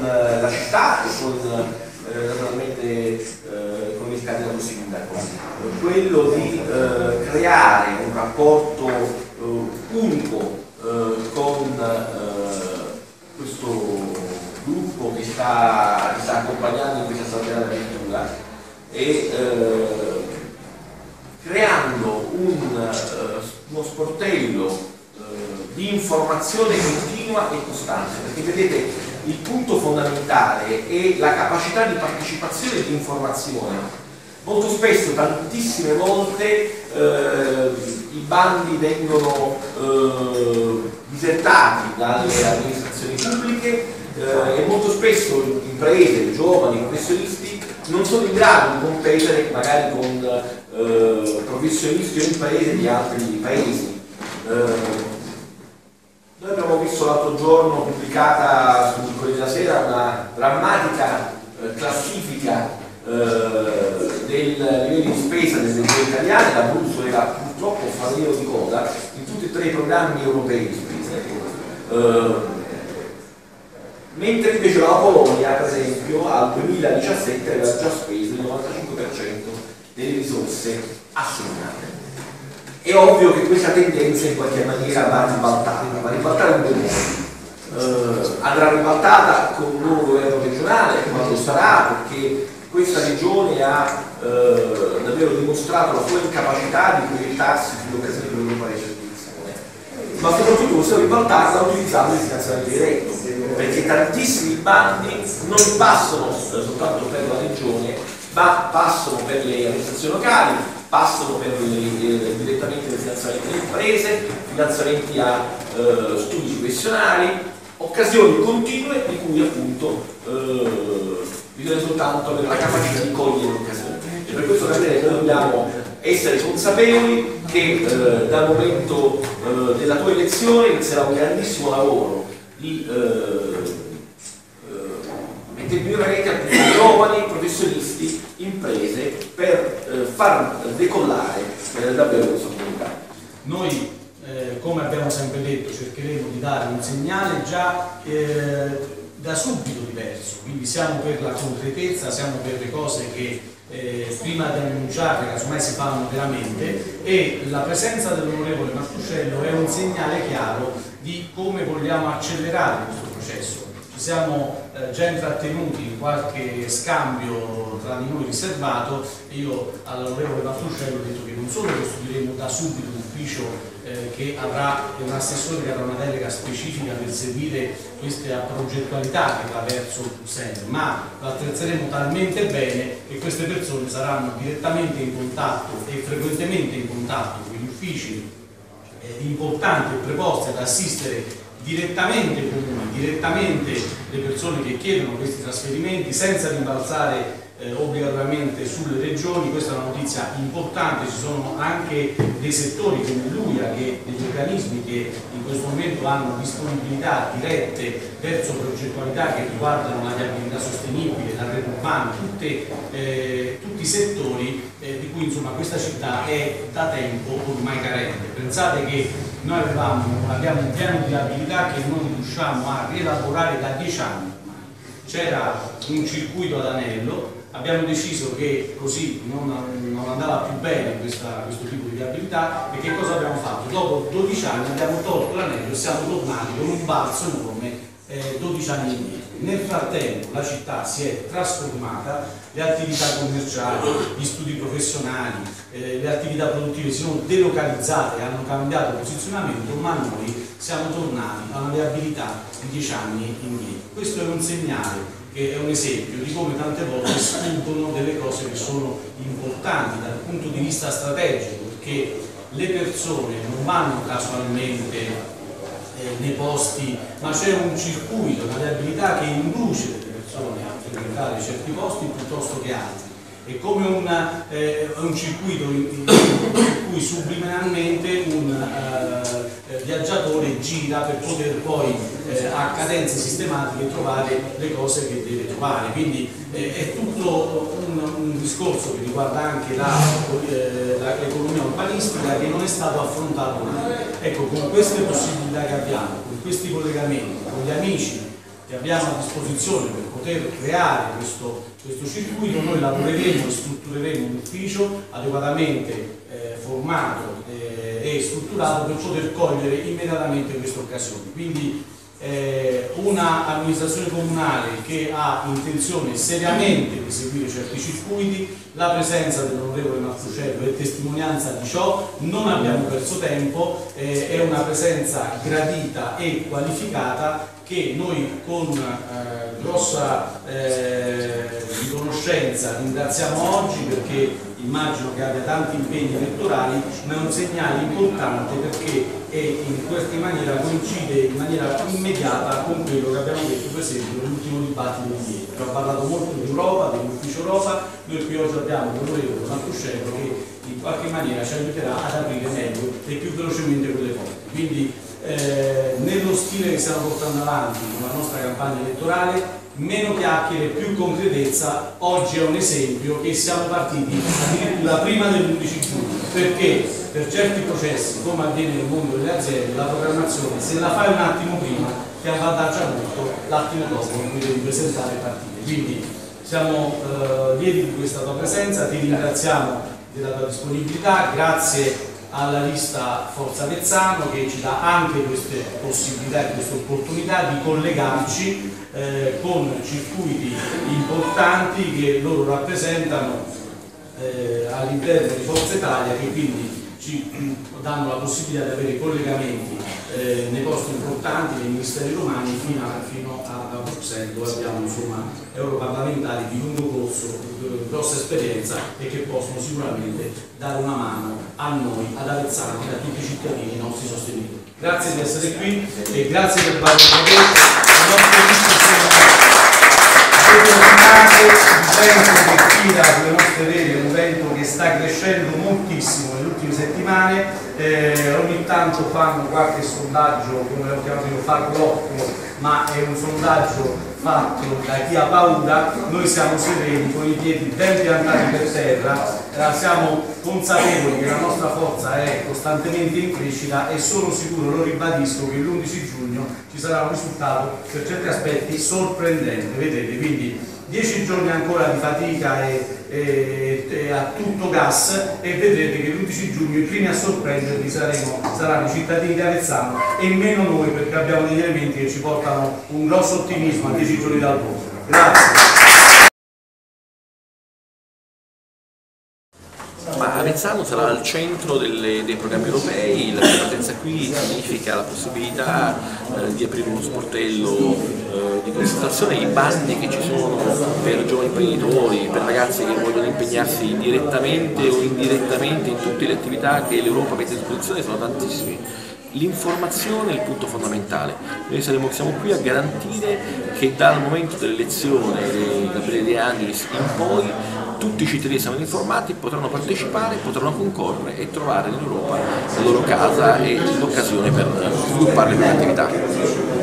la città e con naturalmente con il candidato sindaco, quello di creare un rapporto unico con questo gruppo che sta accompagnando in questa straordinaria avventura e creando uno sportello di informazione continua e costante, perché vedete il punto fondamentale è la capacità di partecipazione e di informazione. Molto spesso, tantissime volte, i bandi vengono disertati dalle amministrazioni pubbliche e molto spesso imprese, giovani, professionisti non sono in grado di competere magari con professionisti o imprese di altri paesi. Noi abbiamo visto l'altro giorno pubblicata sul Corriere della Sera una drammatica classifica dei livelli di spesa delle regioni italiane. L'Abruzzo era purtroppo fanalino di coda in tutti e tre i programmi europei di spesa. Mentre invece la Polonia, per esempio, al 2017 aveva già speso il 95% delle risorse assegnate. È ovvio che questa tendenza in qualche maniera va ribaltata in due modi. Andrà ribaltata con un nuovo governo regionale, quando sarà, perché questa regione ha davvero dimostrato la sua incapacità di proiettarsi sull'occasione dell'Europa di servizione, ma soprattutto possiamo ribaltarla utilizzando il finanziamento diretto, perché tantissimi bandi non passano soltanto per la regione, ma passano per le amministrazioni locali, passano direttamente per finanziamenti alle imprese, finanziamenti a studi professionali, occasioni continue di cui appunto bisogna soltanto avere la capacità di cogliere l'occasione. E per questo noi dobbiamo essere consapevoli che dal momento della tua elezione inizierà un grandissimo lavoro di mettere in rete appunto giovani, professionisti, imprese per far decollare davvero questa comunità. Noi, come abbiamo sempre detto, cercheremo di dare un segnale già da subito diverso, quindi siamo per la concretezza, siamo per le cose che prima di annunciarle casomai si fanno veramente, e la presenza dell'onorevole Martuscello è un segnale chiaro di come vogliamo accelerare questo processo. Ci siamo già intrattenuti in qualche scambio tra di noi riservato. Io all'onorevole Martuscello ho detto che non solo costruiremo da subito un ufficio che avrà un assessore che avrà una delega specifica per seguire questa progettualità che va verso Bruxelles, ma lo attrezzeremo talmente bene che queste persone saranno direttamente in contatto e frequentemente in contatto con gli uffici importanti e preposti ad assistere direttamente i comuni, direttamente le persone che chiedono questi trasferimenti, senza rimbalzare obbligatoriamente sulle regioni. Questa è una notizia importante. Ci sono anche dei settori come l'UIA, degli organismi che in questo momento hanno disponibilità dirette verso progettualità che riguardano la viabilità sostenibile, la rete urbana, tutti i settori di cui insomma questa città è da tempo ormai carente. Pensate che noi abbiamo un piano di viabilità che non riusciamo a rielaborare da 10 anni ormai. C'era un circuito ad anello, abbiamo deciso che così non andava più bene questo tipo di viabilità, e che cosa abbiamo fatto? Dopo 12 anni abbiamo tolto l'anello e siamo tornati con un balzo enorme 12 anni indietro. Nel frattempo la città si è trasformata, le attività commerciali, gli studi professionali, le attività produttive si sono delocalizzate, hanno cambiato posizionamento, ma noi siamo tornati a una viabilità di 10 anni indietro. Questo è un segnale, che è un esempio di come tante volte sfuggono delle cose che sono importanti dal punto di vista strategico, perché le persone non vanno casualmente nei posti, ma c'è un circuito, una viabilità che induce le persone a frequentare certi posti piuttosto che altri. È come un circuito in cui subliminalmente un viaggiatore gira per poter poi a cadenze sistematiche trovare le cose che deve trovare. Quindi è tutto un discorso che riguarda anche l'economia urbanistica, che non è stato affrontato mai. Ecco, con queste possibilità che abbiamo, con questi collegamenti, con gli amici che abbiamo a disposizione per poter creare questo circuito, noi lavoreremo e struttureremo un ufficio adeguatamente formato e strutturato per poter cogliere immediatamente queste occasioni. Quindi una amministrazione comunale che ha intenzione seriamente di seguire certi circuiti, la presenza dell'onorevole Marcucello è testimonianza di ciò, non abbiamo perso tempo, è una presenza gradita e qualificata che noi con grossa riconoscenza ringraziamo oggi, perché immagino che abbia tanti impegni elettorali, ma è un segnale importante perché in questa maniera coincide in maniera immediata con quello che abbiamo detto per esempio nell'ultimo dibattito di ieri. Abbiamo parlato molto di Europa, dell'ufficio Europa, noi qui oggi abbiamo l'onorevole Marcucello che in qualche maniera ci aiuterà ad aprire meglio e più velocemente quelle porte. Quindi nello stile che stiamo portando avanti con la nostra campagna elettorale, meno chiacchiere, più concretezza. Oggi è un esempio che siamo partiti addirittura prima dell'11 giugno, perché per certi processi, come avviene nel mondo delle aziende, la programmazione, se la fai un attimo prima, ti avvantaggia molto l'attimo dopo in cui devi presentare e partire. Quindi siamo lieti di questa tua presenza, ti ringraziamo della tua disponibilità, grazie alla lista Forza Avezzano che ci dà anche queste possibilità e queste opportunità di collegarci con circuiti importanti che loro rappresentano all'interno di Forza Italia, che quindi ci danno la possibilità di avere collegamenti nei posti importanti, nei ministeri romani fino a Bruxelles, dove abbiamo insomma europarlamentari di lungo corso, grossa esperienza e che possono sicuramente dare una mano a noi, ad Avezzano e a tutti i cittadini, i nostri sostenitori. Grazie di essere qui e grazie per averlo detto. L'evento che tira sulle nostre vele è un evento che sta crescendo moltissimo nelle ultime settimane, ogni tanto fanno qualche sondaggio, come l'ho chiamato io, farlocco, ma è un sondaggio fatto da chi ha paura. Noi siamo sereni, con i piedi ben piantati per terra, siamo consapevoli che la nostra forza è costantemente in crescita e sono sicuro, lo ribadisco, che l'11 giugno ci sarà un risultato per certi aspetti sorprendente, vedete, quindi 10 giorni ancora di fatica e a tutto gas, e vedrete che l'11 giugno i primi a sorprendervi saranno i cittadini di Avezzano e meno noi, perché abbiamo degli elementi che ci portano un grosso ottimismo a 10 giorni dal voto. Grazie. Ma Avezzano sarà al centro dei programmi europei, la sua presenza qui significa la possibilità di aprire uno sportello di consultazione, i bandi che ci sono per giovani imprenditori, per ragazzi che vogliono impegnarsi direttamente o indirettamente in tutte le attività che l'Europa mette a disposizione sono tantissimi. L'informazione è il punto fondamentale. Noi siamo qui a garantire che dal momento dell'elezione di Gabriele De Angelis in poi tutti i cittadini saranno informati, potranno partecipare, potranno concorrere e trovare in Europa la loro casa e l'occasione per sviluppare le loro attività.